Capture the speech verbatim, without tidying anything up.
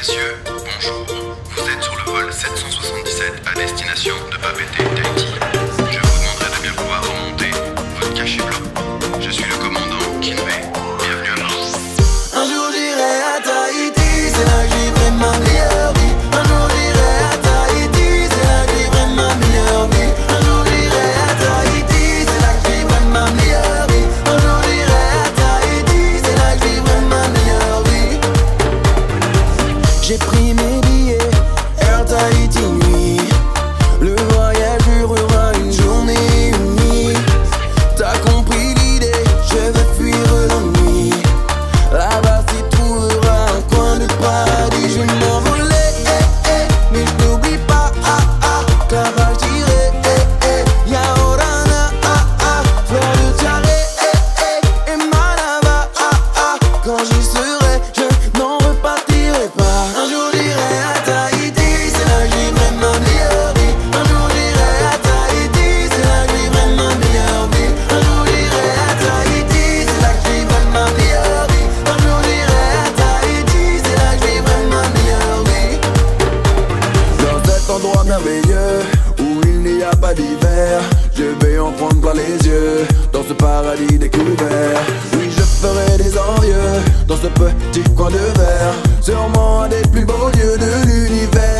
messieurs, bonjour. Vous êtes sur le vol sept cent soixante-dix-sept à destination de Papeete, Tahiti. Je vous demanderai de bien vouloir remonter votre cachet blanc. Je suis le commandant Kinvey. Bienvenue à bord. Un jour j'irai à Tahiti, c'est là que je vivrai ma meilleure vie. Un jour j'irai à Tahiti, c'est là que je vivrai ma meilleure vie. Un jour j'irai à Tahiti, c'est là que je vivrai ma meilleure vie. Un jour j'irai à Tahiti, c'est là que je vivrai ma meilleure vie. J'ai pris mes billets, Air Tahiti nuit. Le voyage durera une journée, une nuit. T'as compris l'idée, je veux fuir l'ennui. Là-bas tu trouveras un coin de paradis. Je vais m'envoler, eh, eh, mais je n'oublie pas, ah, ah, que là-bas j'irai, eh, eh, Yaorana, ah, ah, fleur de tiare, eh, eh, et Manava, ah, ah, quand j'y serai, je n'en repartirai pas. Un jour j'irai à Tahiti, c'est là que je vivrai ma meilleure vie. Un jour j'irai à Tahiti, c'est là que je vivrai ma meilleure vie. Un jour j'irai à Tahiti, c'est là que je vivrai ma meilleure vie. Un jour j'irai à Tahiti, c'est là que je vivrai ma meilleure vie. Dans cet endroit merveilleux où il n'y a pas d'hiver, je vais en prendre plein les yeux. Dans ce paradis découvert, oui je ferai des envieux. Dans ce petit coin de verre, sûrement un des plus beaux lieux de l'univers.